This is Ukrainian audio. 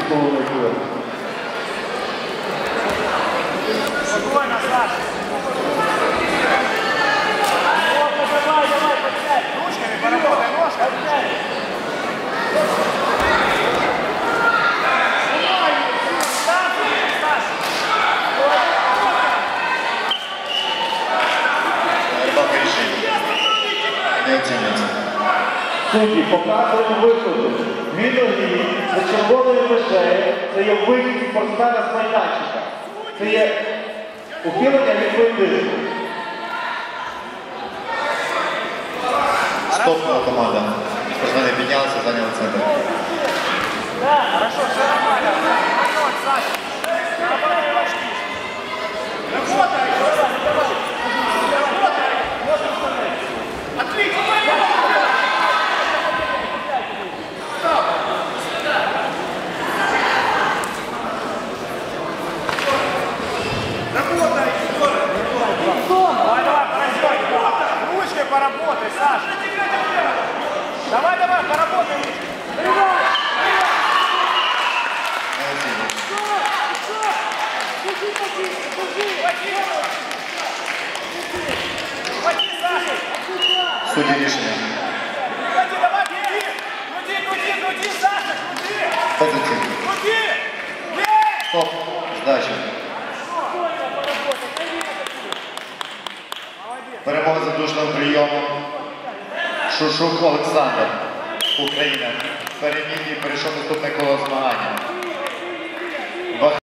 2,5 хвилини. Спокойно, Саша. Давай, подсядь. Ручками поработай, ножками. Судді, показуємо виходи. Мінорі за червоною межею – це є вихід спортсмена з майданчика. Це є ухилення від поєдинку. Стопнула команда. Спортсмени піднялися, зайняли центр. Да, хорошо, все нормально. Работай, Саша. Работай, очки. Работай, давай. Отлично. Работай, давай, ручкой поработай, Саша. Давай, поработай. Судді рішення. Крути, Саша, крути! Позиція. Крути! Стоп. Здача. Перемога за душним прийомом. Шушук Олександр. Україна. Переміг і перейшов наступне коло змагання.